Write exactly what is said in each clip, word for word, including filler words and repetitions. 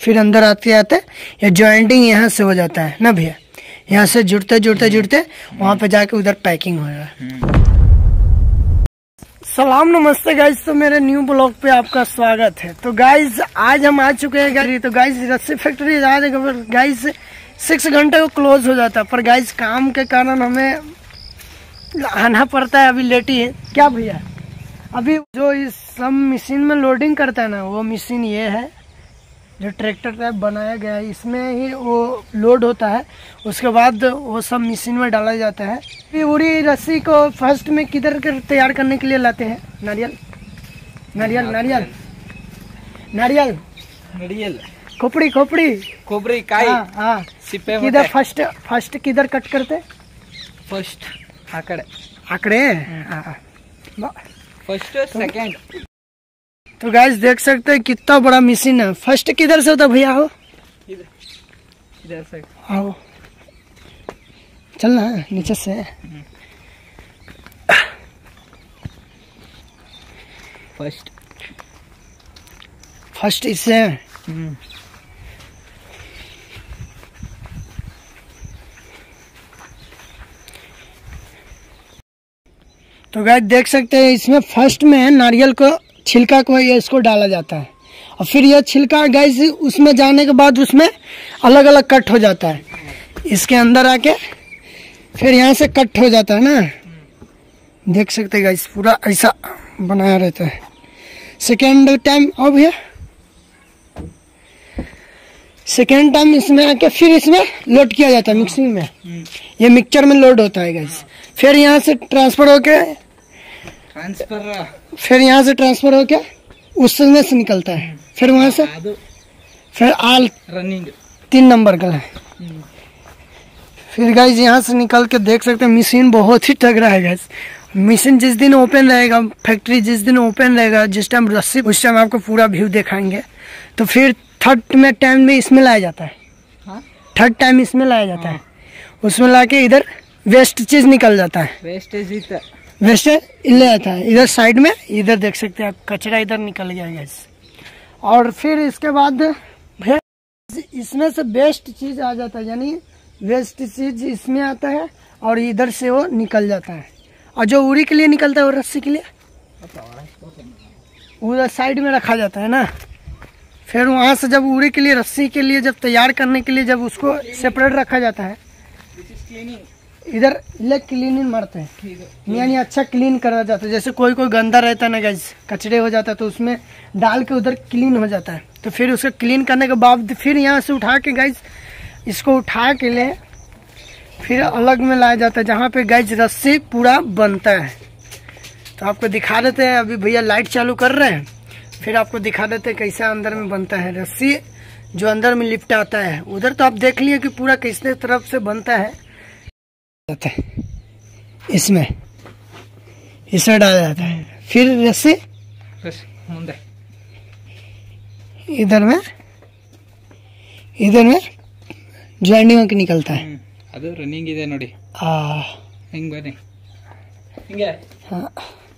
फिर अंदर आते आते ये जॉइंटिंग यहाँ से हो जाता है ना भैया, यहाँ से जुड़ते जुड़ते जुड़ते वहाँ पे जाके उधर पैकिंग होगा। सलाम नमस्ते गाइज, तो मेरे न्यू ब्लॉग पे आपका स्वागत है। तो गाइज आज हम आ चुके हैं गाड़ी। तो गाइज रस्सी फैक्ट्री जा रहे हैं गाइज, सिक्स घंटे को क्लोज हो जाता है, पर गाइज काम के कारण हमें आना पड़ता है। अभी लेट ही है क्या भैया। अभी जो इस सब मशीन में लोडिंग करता है ना, वो मशीन ये है जो ट्रैक्टर टाइप बनाया गया है, इसमें ही वो लोड होता है। उसके बाद वो सब मशीन में डाला जाता है। फिर उड़ी रस्सी को फर्स्ट में किधर कर तैयार करने के लिए लाते हैं? नारियल नारियल नारियल नारियल नारियल खोपड़ी खोपड़ी खोपड़ी काई। हाँ हाँ, सिप्पे किधर फर्स्ट फर्स्ट किधर कट करते? फर्स्ट आकड़े आकड़े फर्स्ट सेकंड। तो गाइस देख सकते हैं कितना बड़ा मशीन है। फर्स्ट किधर से होता भैया? हो इधर से आओ, चलना है नीचे से। फर्स्ट फर्स्ट इससे तो गाइस देख सकते हैं इसमें फर्स्ट में नारियल को छिलका को ये इसको डाला जाता है, और फिर यह छिलका गाइस उसमें जाने के बाद उसमें अलग अलग कट हो जाता है। इसके अंदर आके फिर यहाँ से कट हो जाता है ना, देख सकते हैं गाइस पूरा ऐसा बनाया रहता है। सेकेंड टाइम अब है सेकेंड टाइम इसमें आके फिर इसमें लोड किया जाता है मिक्सिंग में। ये मिक्सचर में लोड होता है गाइस। फिर यहाँ से ट्रांसफर होके ट्रांसफर फिर यहाँ से ट्रांसफर होके उसमें से निकलता है। फिर वहाँ से फिर आल रनिंग तीन नंबर का है। फिर गाइस यहाँ से निकल के देख सकते हैं मशीन बहुत ही तगड़ा है गाइस। मशीन जिस दिन ओपन रहेगा, फैक्ट्री जिस दिन ओपन रहेगा, जिस टाइम रस्सी, उस टाइम आपको पूरा व्यू दिखाएंगे। तो फिर थर्ड में टाइम में इसमें लाया जाता है। हाँ? थर्ड टाइम इसमें लाया जाता है। उसमें लाके इधर वेस्ट चीज निकल जाता है। वेस्टेज वेस्ट ले जाता है इधर साइड में। इधर देख सकते हैं आप कचरा इधर निकल गया गैस। और फिर इसके बाद भैया इसमें से बेस्ट चीज आ जाता है, यानी वेस्ट चीज इसमें आता है और इधर से वो निकल जाता है। और जो उड़ी के लिए निकलता है वो रस्सी के लिए उधर साइड में रखा जाता है ना। फिर वहां से जब उड़ी के लिए, रस्सी के लिए जब तैयार करने के लिए जब उसको सेपरेट रखा जाता है, इधर ले क्लीनिंग मारते हैं, यानी अच्छा क्लीन करा जाता है। जैसे कोई कोई गंदा रहता है ना गाइस, कचरे हो जाता है, तो उसमें डाल के उधर क्लीन हो जाता है। तो फिर उसको क्लीन करने के बाद फिर यहाँ से उठा के गाइस इसको उठा के ले फिर अलग में लाया जाता है, जहाँ पे गाइस रस्सी पूरा बनता है। तो आपको दिखा देते हैं। अभी भैया लाइट चालू कर रहे हैं, फिर आपको दिखा देते हैं कैसा अंदर में बनता है रस्सी जो अंदर में लिपट आता है। उधर तो आप देख लिए कि पूरा किस तरफ से बनता है। इसमें इसमें डाला जाता है। फिर रस्सी इधर में इधर में ज्वाइंटिंग होकर निकलता है। ಅದು ರನ್ನಿಂಗ್ ಇದೆ ನೋಡಿ। ಆ ಹಿಂಗ್ ಬನ್ನಿ ಹಿಂಗೆ। हाँ,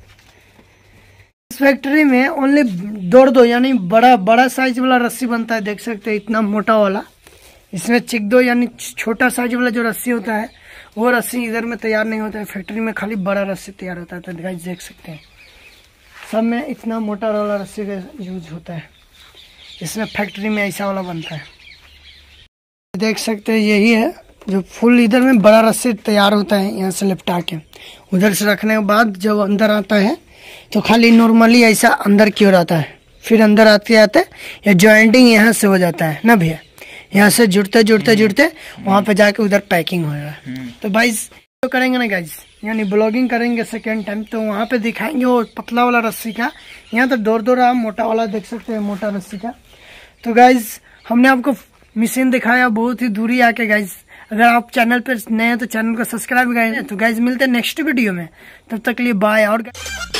इस फैक्ट्री में ओनली दौड़ दो यानी बड़ा बड़ा साइज वाला रस्सी बनता है। देख सकते हैं इतना मोटा वाला। इसमें चिक दो यानी छोटा साइज वाला जो रस्सी होता है वो रस्सी इधर में तैयार नहीं होता है। फैक्ट्री में खाली बड़ा रस्सी तैयार होता है। तो गाइस देख सकते हैं सब में इतना मोटा वाला रस्सी का यूज होता है। इसमें फैक्ट्री में ऐसा वाला बनता है। देख सकते हैं यही है जो फुल इधर में बड़ा रस्सी तैयार होता है। यहाँ से लिपटा के उधर से रखने के बाद जब अंदर आता है तो खाली नॉर्मली ऐसा अंदर की ओर आता है। फिर अंदर आते आते या जॉइंटिंग यहाँ से हो जाता है ना भैया, यहाँ से जुड़ते जुड़ते जुड़ते वहाँ पे जाके उधर पैकिंग होगा। तो भाई तो करेंगे ना गाइज, यानी ब्लॉगिंग करेंगे सेकेंड टाइम, तो वहाँ पे दिखाएंगे वो पतला वाला रस्सी का। यहाँ तो दौड़ दौड़ रहा मोटा वाला देख सकते हैं, मोटा रस्सी का। तो गाइज हमने आपको मशीन दिखाया बहुत ही दूरी आके गाइज। अगर आप चैनल पर नए हैं तो चैनल को सब्सक्राइब करें। तो गाइज मिलते हैं नेक्स्ट वीडियो में, तब तक के लिए बाय। और